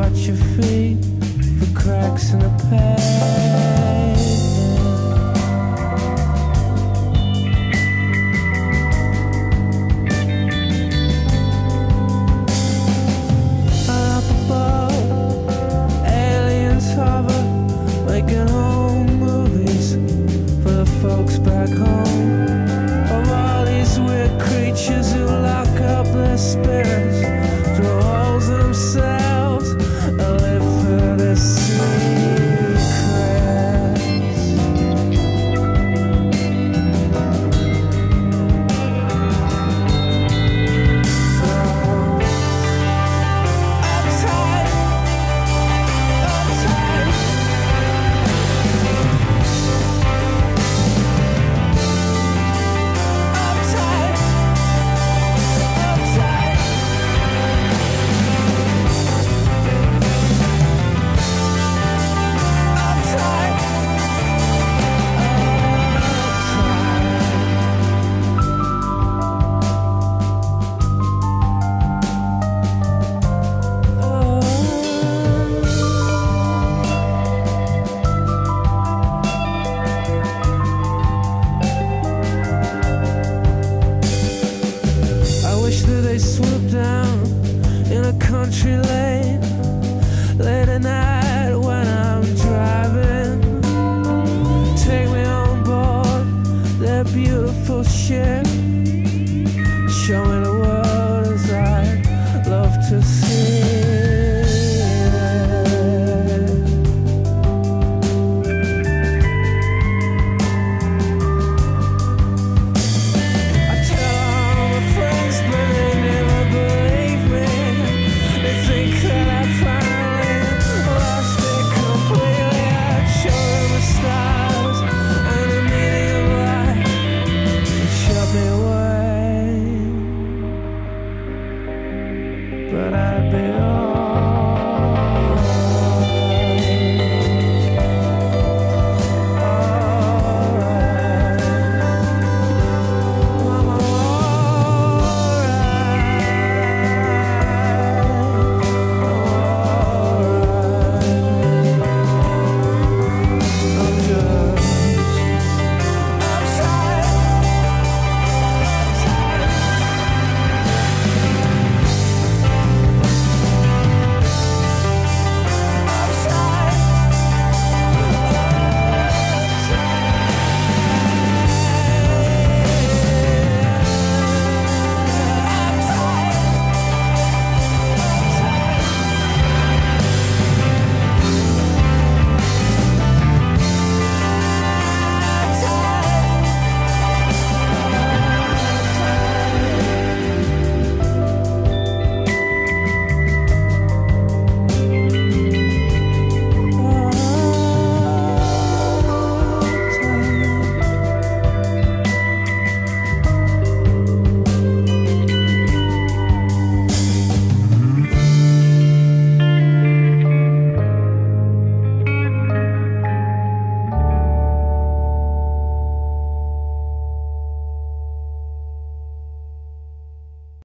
watch your feet for cracks in the pavement. Up above, aliens hover, making home movies for the folks back home. Of all these weird creatures who lock up their spirits, draw holes in themselves, and live for their secrets. Uptight, uptight. Uptight, uptight. Uptight, I wish that they swoop down in a country lane.